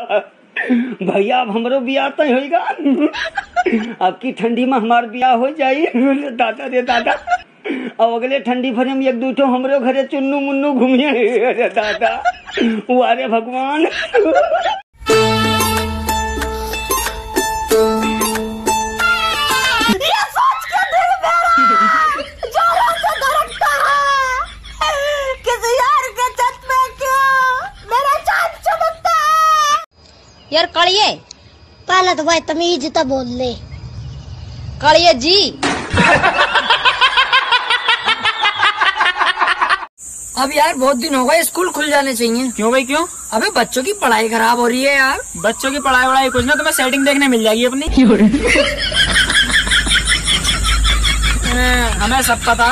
भैया अब हमरो बियाह तय होगा। अब की ठंडी में हमार बियाह हो जाई। दादा रे दादा, अब अगले ठंडी भरे में एक दूठो हमरो घरे चुन्नू मुन्नू घूमिए। अरे दादा, वारे भगवान। यार कालिए, पहले तो भाई तमीज तो बोल ले। कालिए जी। अब यार बहुत दिन हो गए, स्कूल खुल जाने चाहिए। क्यों भाई क्यों? अबे बच्चों की पढ़ाई खराब हो रही है यार। बच्चों की पढ़ाई वढ़ाई कुछ ना, तुम्हें सेटिंग देखने मिल जाएगी अपनी। हमें सब पता।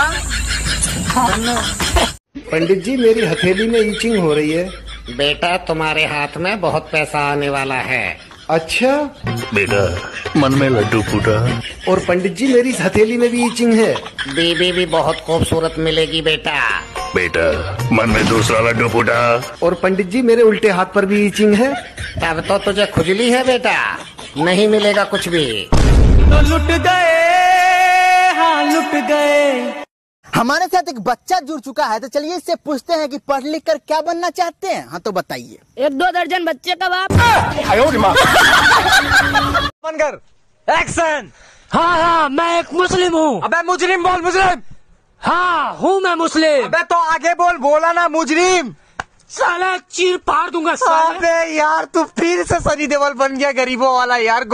पंडित जी, मेरी हथेली में ईचिंग हो रही है। बेटा, तुम्हारे हाथ में बहुत पैसा आने वाला है। अच्छा बेटा, मन में लड्डू फूटा। और पंडित जी, मेरी हथेली में भी ईचिंग है। बीबी भी बहुत खूबसूरत मिलेगी बेटा। बेटा, मन में दूसरा लड्डू फूटा। और पंडित जी, मेरे उल्टे हाथ पर भी ईचिंग है। तब तो तुझे खुजली है बेटा, नहीं मिलेगा कुछ भी। तो लुट गए, हाँ लुट गए। हमारे साथ एक बच्चा जुड़ चुका है, तो चलिए इससे पूछते हैं कि पढ़ लिख कर क्या बनना चाहते हैं। हाँ तो बताइए। 1-2 दर्जन बच्चे का बाप। बनकर एक्शन। हाँ हाँ, मैं एक मुस्लिम हूँ। अबे मुजरिम बोल, मुजरिम। हाँ हूँ मैं मुस्लिम। अबे तो आगे बोल, बोला ना मुजरिम। साला चीर फाड़ दूंगा साले। अबे यार, तू फिर से सनी देओल बन गया गरीबों वाला यार।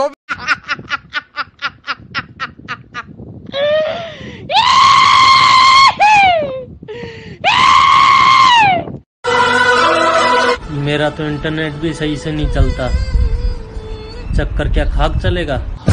मेरा तो इंटरनेट भी सही से नहीं चलता, चक्कर क्या खाक चलेगा।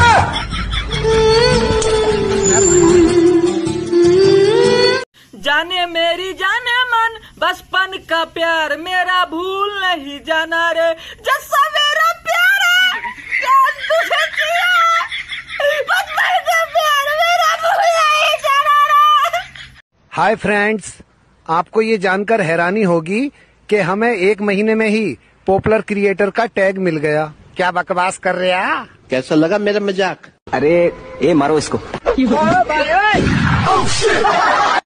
जाने मेरी जाने मन, बचपन का प्यार मेरा भूल नहीं जाना रे। जैसा मेरा प्यार है, तुझे किया, बचपन का प्यार मेरा भूल नहीं जाना रे। हाय फ्रेंड्स, आपको ये जानकर हैरानी होगी कि हमें 1 महीने में ही पॉपुलर क्रिएटर का टैग मिल गया। क्या बकवास कर रहे हैं? कैसा लगा मेरा मजाक? अरे ए मारो इसको।